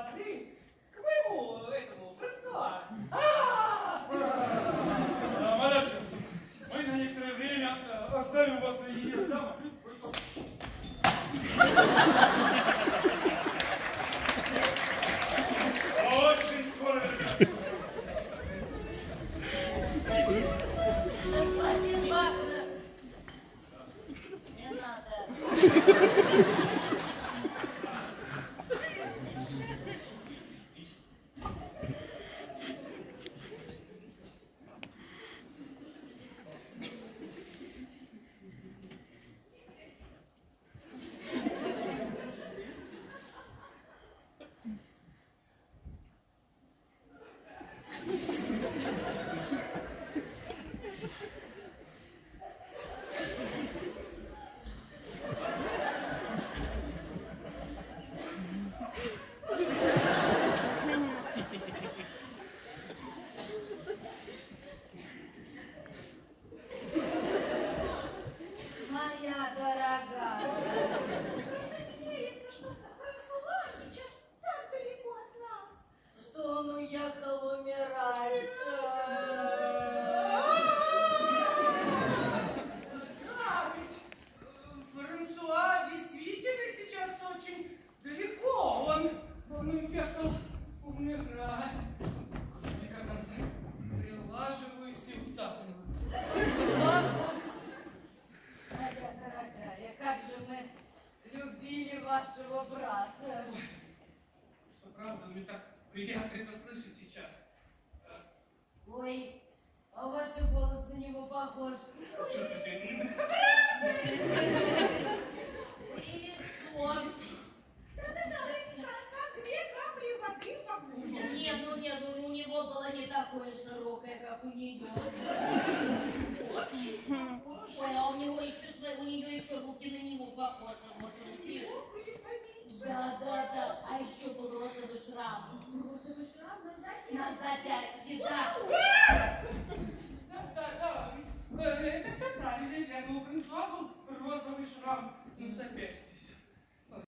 смотри, к моему этому Франсуа. Мадамчик, мы на некоторое время оставим вас наедине с дамой. Очень скоро вернемся. Спасибо. Не надо. Моя дорогая. Не верится, что Франсуа сейчас так далеко от нас. Что он уехал умирать. Да, ведь Франсуа действительно сейчас очень далеко. Он уехал умирать. Господи, как он так прилаживаюсь и утахну. Моя дорогая, как же мы любили вашего брата. Что правда, мне так приятно это слышать сейчас. Ой, а у вас и голос на него похож. Черт возьми. И лицо. Да-да-да, как две капли воды в огне. Нет, у него было не такое широкое, как у нее. Очень похож. Ой, а у нее еще руки на него похожи. Вот руки. Да. А еще был розовый шрам. Розовый шрам На запястье, да. Да, это все правильно. Для Франсуа был розовый шрам на запястье.